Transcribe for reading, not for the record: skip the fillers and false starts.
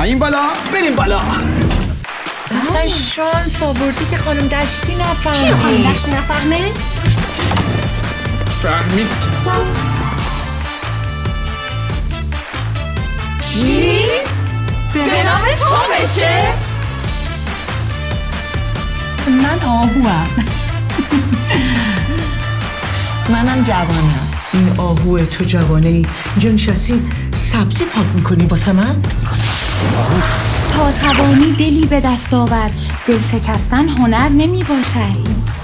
پایین بالا بریم بالا. اصلا شانس آوردی که خانم دشتی نفهمه. چی خانم دشتی نفهمه؟ فهمید. چی؟ به نام تو بشه؟ من آهوام. منم جوانم. این آهو تو جوانه ای اینجا نشستی سبزی پاک میکنی واسه من؟ تا توانی دلی به دست آور، دل شکستن هنر نمی باشد.